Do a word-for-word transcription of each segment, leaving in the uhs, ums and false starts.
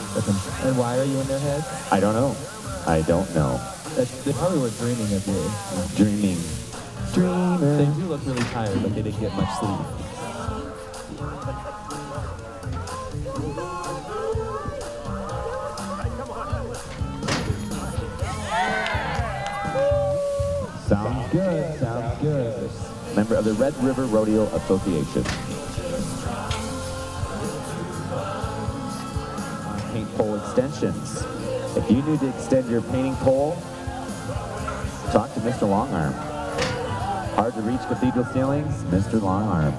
And why are you in their head? I don't know. I don't know. They probably were dreaming of you. Dreaming. Dreamer. They do look really tired, but they didn't get much sleep. Sounds good. Sounds good. Member of the Red River Rodeo Association. Paint pole extensions. If you need to extend your painting pole, talk to Mister Longarm. Hard to reach cathedral ceilings, Mister Longarm.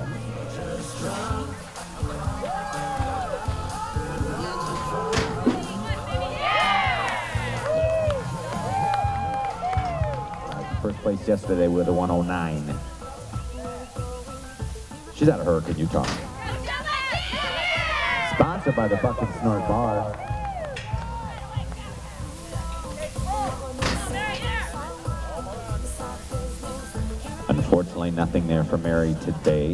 First place yesterday with a one oh nine. She's out of Hurricane, Utah. Sponsored by the Buck and Snort Bar. Unfortunately, nothing there for Mary today.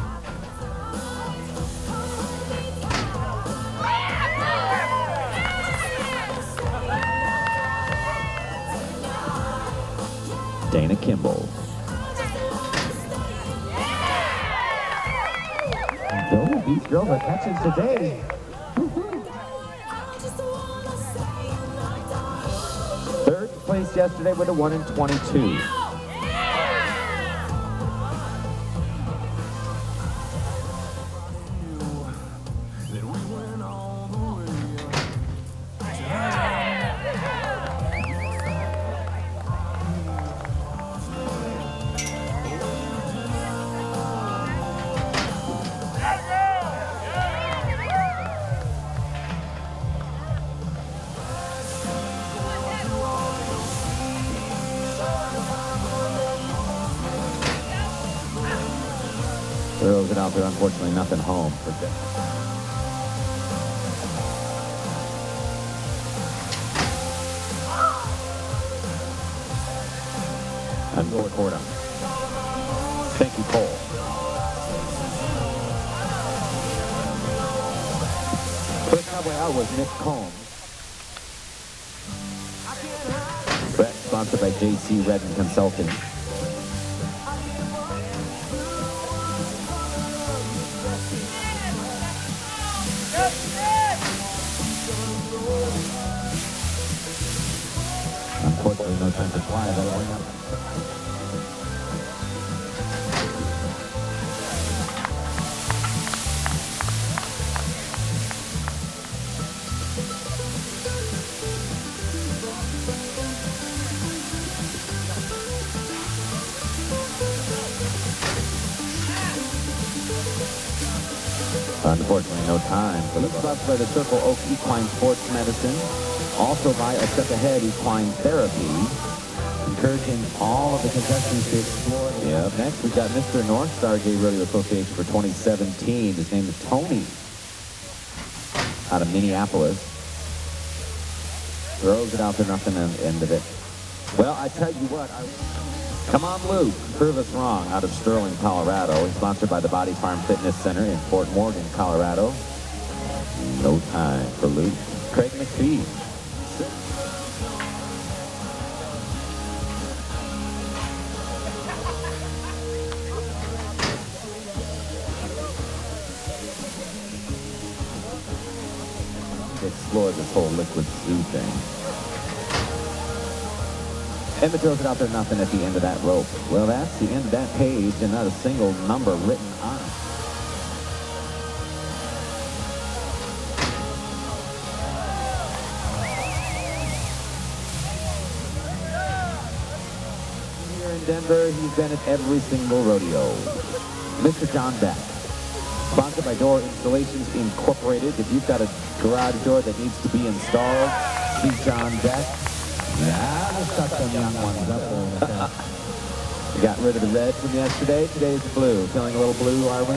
Dana Kimball. Oh, these girls are catching today. Third place yesterday with a one in twenty-two. Throws it out there, unfortunately, nothing home for Dick. And go toward him. Thank you, Cole. First cowboy out was Nick Combs. Brett, sponsored by J C Redden Consulting. Unfortunately, no time to fly. That'll bring up. Unfortunately, no time for the sponsored by the Circle Oak Equine Sports Medicine. Also by A Step Ahead Equine Therapy, encouraging all of the contestants to explore. Yeah, up next we've got Mister North Star Gay Rodeo Association for twenty seventeen. His name is Tony, out of Minneapolis. Throws it out there, nothing in the end of it. Well, I tell you what, I... Come on, Luke, prove us wrong, out of Sterling, Colorado. He's sponsored by the Body Farm Fitness Center in Fort Morgan, Colorado. No time for Luke. Craig McPhee. Explore this whole liquid zoo thing. Emmett throws it out there, nothing at the end of that rope. Well, that's the end of that page, and not a single number written on it. Here in Denver, he's been at every single rodeo. Mister John Beck. Sponsored by Door Installations Incorporated. If you've got a garage door that needs to be installed, see John Beck. Yeah, we'll suck them young ones up there. We got rid of the red from yesterday. Today's the blue. Feeling a little blue, are we?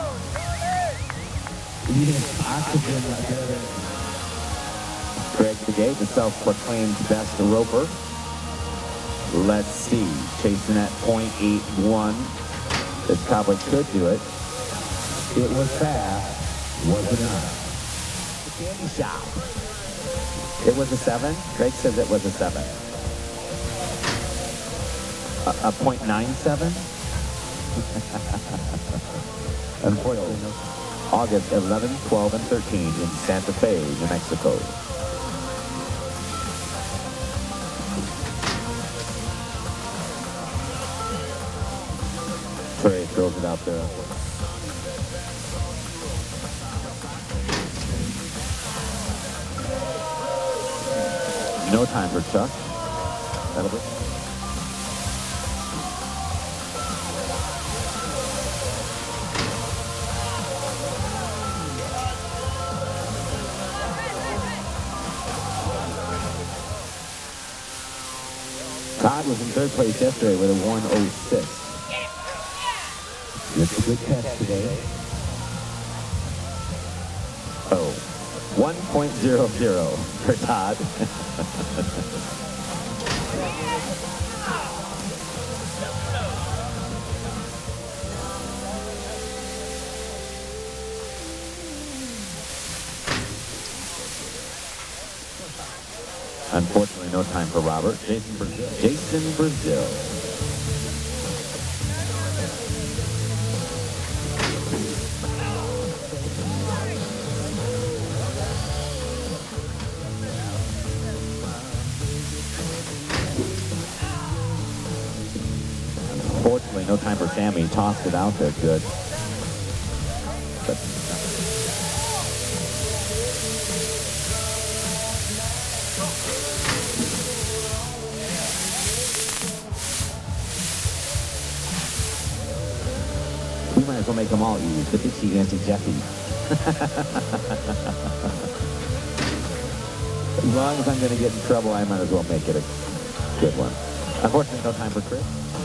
Yeah, oxygen right there. Greg DeGate, the self-proclaimed best roper. Let's see. Chasing at point eight one. This cowboy could do it. It was fast, was it not? Candy Shop. It was a seven? Greg says it was a seven. A, a point nine seven? Unfortunately, August eleven, twelve, and thirteen in Santa Fe, New Mexico. Trey throws it out there. No time for Chuck. That'll be. Todd was in third place yesterday with a one oh six. It's a good test today. Oh, one point zero zero for Todd. Unfortunately, no time for Robert. Jason Brazil. Jason Brazil. Unfortunately, no time for Sammy. Tossed it out there good. But we might as well make them all easy. fifty T Auntie Jeffy. As long as I'm going to get in trouble, I might as well make it a good one. Unfortunately, no time for Chris.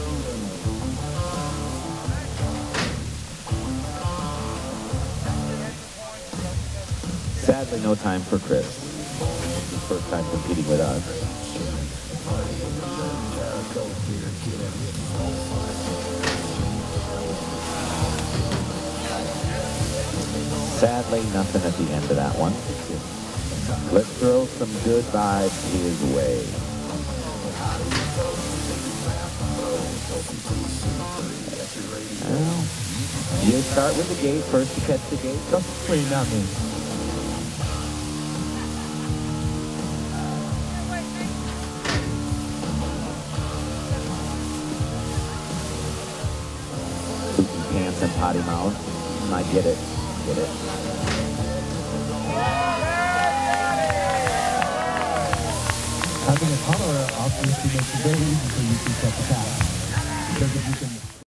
Sadly, no time for Chris. This is his first time competing with us. Sadly, nothing at the end of that one. Let's throw some good vibes his way. Well, you start with the gate first to catch the gate. Don't wait, not me. Poopy pants and potty mouth. I get it. Get it. Having a collar obviously makes it very easy for you to set the path. Because if you can